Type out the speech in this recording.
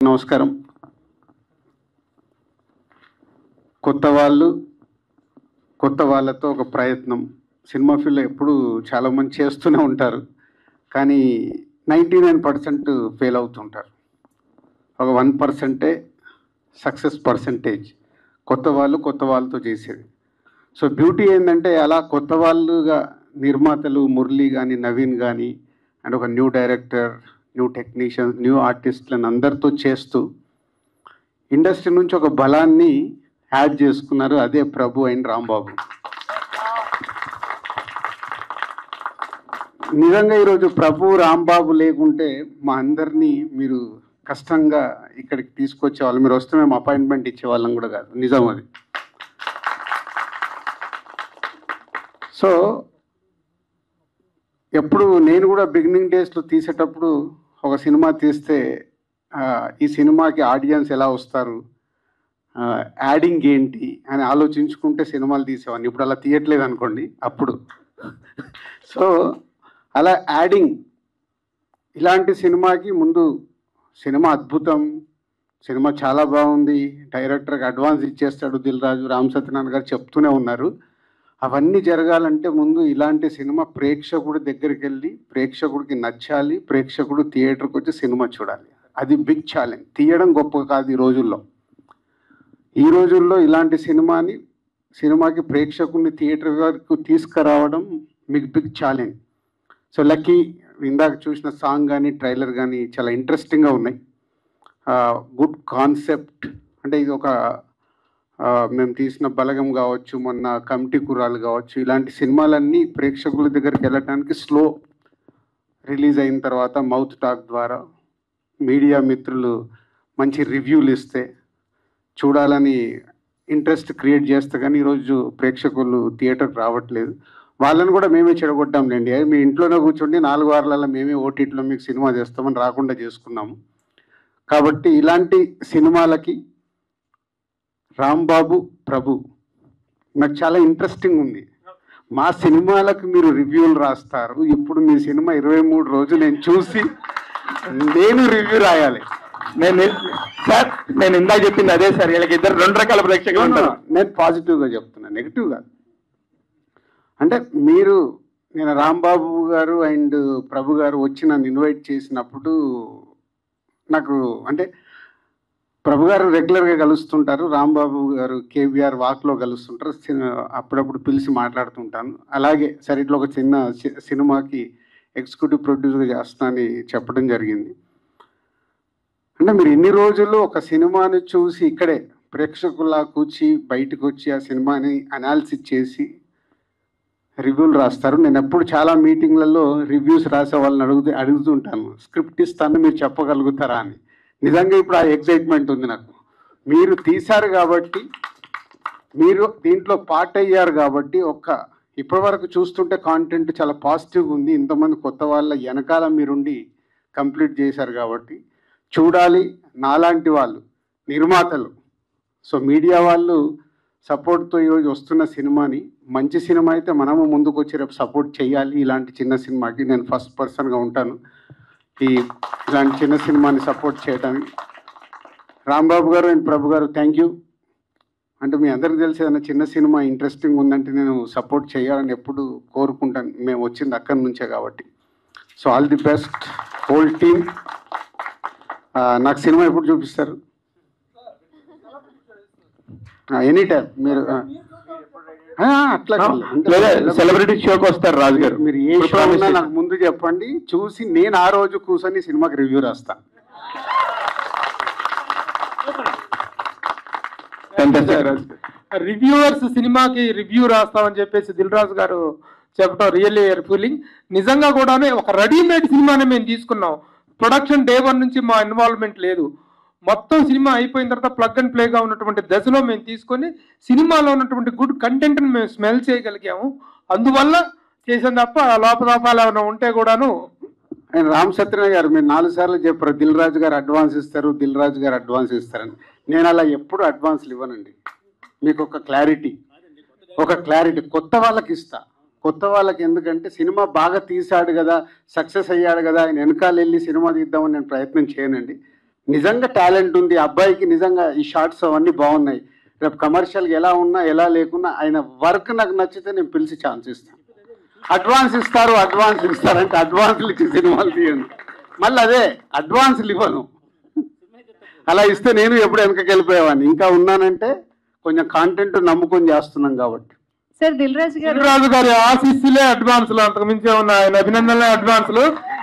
నమస్కారం. కొత్త వాళ్ళతో ఒక ప్రయత్నం సినిమా ఫీల్డ్లో ఎప్పుడు చాలామంది చేస్తూనే ఉంటారు, కానీ 99% ఫెయిల్ అవుతుంటారు. ఒక 1% సక్సెస్ పర్సంటేజ్ కొత్త వాళ్ళతో చేసేది. సో బ్యూటీ ఏంటంటే అలా కొత్త వాళ్ళుగా నిర్మాతలు మురళి కానీ నవీన్ కానీ అండ్ ఒక new director, new technicians, new ఆర్టిస్టులను అందరితో చేస్తూ ఇండస్ట్రీ నుంచి ఒక బలాన్ని యాడ్ చేసుకున్నారు. అదే ప్రభు అండ్ రాంబాబు. నిజంగా ఈరోజు ప్రభు రాంబాబు లేకుంటే మా అందరినీ మీరు కష్టంగా ఇక్కడికి తీసుకొచ్చేవాళ్ళు. మీరు వస్తే మేము అపాయింట్మెంట్ ఇచ్చేవాళ్ళం కూడా కాదు, నిజం అది. సో ఎప్పుడు నేను కూడా బిగినింగ్ డేస్లో తీసేటప్పుడు ఒక సినిమా తీస్తే ఈ సినిమాకి ఆడియన్స్ ఎలా వస్తారు, యాడింగ్ ఏంటి అని ఆలోచించుకుంటే సినిమాలు తీసేవాడిని. ఇప్పుడు అలా తీయట్లేదు అనుకోండి అప్పుడు. సో అలా యాడింగ్ ఇలాంటి సినిమాకి ముందు సినిమా అద్భుతం, సినిమా చాలా బాగుంది, డైరెక్టర్కి అడ్వాన్స్ ఇచ్చేస్తాడు దిల్ రాజు, రామ్ సత్యనారాయణ గారు చెప్తూనే ఉన్నారు. అవన్నీ జరగాలంటే ముందు ఇలాంటి సినిమా ప్రేక్షకుడి దగ్గరికి వెళ్ళి ప్రేక్షకుడికి నచ్చాలి, ప్రేక్షకుడు థియేటర్కి వచ్చి సినిమా చూడాలి. అది బిగ్ ఛాలెంజ్. తీయడం గొప్ప కాదు ఈ రోజుల్లో ఇలాంటి సినిమాకి ప్రేక్షకుడిని థియేటర్ వరకు తీసుకురావడం మీకు బిగ్ ఛాలెంజ్. సో లక్కీ ఇందాక చూసిన సాంగ్ కానీ ట్రైలర్ కానీ చాలా ఇంట్రెస్టింగ్గా ఉన్నాయి. Good concept. అంటే ఇది ఒక మేము తీసిన బలగం కావచ్చు, మొన్న కమిటీ కుర్రాలు కావచ్చు, ఇలాంటి సినిమాలన్నీ ప్రేక్షకుల దగ్గరికి వెళ్ళటానికి స్లో రిలీజ్ అయిన తర్వాత మౌత్ టాక్ ద్వారా మీడియా మిత్రులు మంచి రివ్యూలు ఇస్తే చూడాలని ఇంట్రెస్ట్ క్రియేట్ చేస్తే కానీ ఈరోజు ప్రేక్షకులు థియేటర్కి రావట్లేదు. వాళ్ళని కూడా మేమే చెడగొట్టాంలేండి. మీ ఇంట్లోనే కూర్చోండి 4 వారాలలో మేమే ఓటీటీలో మీకు సినిమా చేస్తామని రాకుండా చేసుకున్నాము. కాబట్టి ఇలాంటి సినిమాలకి రాంబాబు ప్రభు నాకు చాలా ఇంట్రెస్టింగ్ ఉంది. మా సినిమాలకు మీరు రివ్యూలు రాస్తారు. ఇప్పుడు మీ సినిమా 23 రోజులు నేను చూసి నేను రివ్యూ రాయాలి. నేను ఇందాక చెప్పింది అదే సార్. వీళ్ళకి ఇద్దరు 2 రకాల ప్రేక్షకులు ఉంటారు. నేను పాజిటివ్గా చెప్తున్నా, నెగిటివ్ కాదు. అంటే నేను రాంబాబు గారు అండ్ ప్రభు గారు వచ్చి నన్ను ఇన్వైట్ చేసినప్పుడు నాకు అంటే ప్రభు గారు రెగ్యులర్గా కలుస్తుంటారు, రాంబాబు గారు కేవీఆర్ వాక్లో కలుస్తుంటారు, అప్పుడప్పుడు పిలిచి మాట్లాడుతుంటాను. అలాగే సరే ఇట్లా ఒక చిన్న సినిమాకి ఎగ్జిక్యూటివ్ ప్రొడ్యూసర్గా చేస్తానని చెప్పడం జరిగింది. అంటే మీరు ఇన్ని రోజులు ఒక సినిమాని చూసి ఇక్కడే ప్రేక్షకుల్లా కూర్చి బయటకు వచ్చి ఆ సినిమాని అనాలిసిస్ చేసి రివ్యూలు రాస్తారు. నేను ఎప్పుడు చాలా మీటింగ్లలో రివ్యూస్ రాసే వాళ్ళని అడుగుతుంటాను, స్క్రిప్ట్ ఇస్తాను మీరు చెప్పగలుగుతారా అని. నిజంగా ఇప్పుడు ఆ ఎగ్జైట్మెంట్ ఉంది నాకు. మీరు తీశారు కాబట్టి, మీరు దీంట్లో పార్ట్ అయ్యారు కాబట్టి, ఇప్పటి వరకు చూస్తుంటే కాంటెంట్ చాలా పాజిటివ్గా ఉంది. ఇంతమంది కొత్త వాళ్ళ వెనకాల మీరుండి కంప్లీట్ చేశారు కాబట్టి చూడాలి. నాలాంటి వాళ్ళు నిర్మాతలు, సో మీడియా వాళ్ళు సపోర్ట్తో ఈరోజు వస్తున్న సినిమాని, మంచి సినిమా అయితే మనము ముందుకు వచ్చి రేపు సపోర్ట్ చేయాలి. ఇలాంటి చిన్న సినిమాకి నేను ఫస్ట్ పర్సన్గా ఉంటాను ఇలాంటి చిన్న సినిమాని సపోర్ట్ చేయడానికి. రాంబాబు గారు అండ్ ప్రభు గారు థ్యాంక్ యూ. అంటే మీ అందరికీ తెలిసి ఏదైనా చిన్న సినిమా ఇంట్రెస్టింగ్ ఉందంటే నేను సపోర్ట్ చేయాలని ఎప్పుడు కోరుకుంటాను. మేము వచ్చింది అక్కడి నుంచే కాబట్టి. So all the best whole team. నాకు సినిమా ఎప్పుడు చూపిస్తారు? ఎనీ టైం మీరు అట్లా సెలబ్రిటీ షోకి వస్తారు రాజు గారు. మీరు ఏ షో ఉన్నా నాకు ముందు చెప్పండి, చూసి నేను ఆ రోజు కూర్చొని సినిమాకి రివ్యూ రాస్తాను. రివ్యూవర్స్ సినిమాకి రివ్యూ రాస్తామని చెప్పేసి దిల్ రాజు గారు చెప్పడం రియల్లీ ఫీలింగ్. నిజంగా కూడా ఒక రెడీమేడ్ సినిమాని మేము తీసుకున్నాం. ప్రొడక్షన్ డే 1 నుంచి మా ఇన్వాల్వ్మెంట్ లేదు. మొత్తం సినిమా అయిపోయిన తర్వాత ప్లగ్ అండ్ ప్లేగా ఉన్నటువంటి దశలో మేము తీసుకొని సినిమాలో ఉన్నటువంటి గుడ్ కంటెంట్ని మేము స్మెల్ చేయగలిగాము. అందువల్ల చేసాం తప్ప లోపదాపాలు ఏమైనా ఉంటే కూడాను. ఆయన రామ్ సత్యనారాయణ గారు మీరు 4 సార్లు చెప్పారు దిల్ రాజు గారు అడ్వాన్స్ ఇస్తారని. నేను అలా ఎప్పుడు అడ్వాన్స్లు ఇవ్వనండి. మీకు ఒక క్లారిటీ కొత్త వాళ్ళకి ఇస్తా. కొత్త వాళ్ళకి ఎందుకంటే సినిమా బాగా తీశాడు కదా, సక్సెస్ అయ్యాడు కదా, ఆయన వెనకాల వెళ్ళి సినిమా తీద్దామని నేను ప్రయత్నం చేయనండి. నిజంగా టాలెంట్ ఉంది అబ్బాయికి, నిజంగా ఈ షార్ట్స్ అవన్నీ బాగున్నాయి, రేపు కమర్షియల్గా ఎలా ఉన్నా ఎలా లేకున్నా ఆయన వర్క్ నాకు నచ్చితే నేను పిలిచి ఛాన్స్ ఇస్తాను. అడ్వాన్స్ ఇస్తారంటే అడ్వాన్స్లు ఇచ్చి సినిమాలు తీయండి. మళ్ళీ అదే అడ్వాన్స్లు ఇవ్వను, అలా ఇస్తే నేను ఎప్పుడు వెనకకి వెళ్ళిపోయేవాడిని. ఇంకా ఉన్నానంటే కొంచెం కాంటెంట్ నమ్ముకొని చేస్తున్నాం కాబట్టి. సార్ దిల్ రాజు గారి ఆశీస్సులే అడ్వాన్స్లు, అంతకు మించి ఉన్న ఆయన అభినందనలే అడ్వాన్స్లు.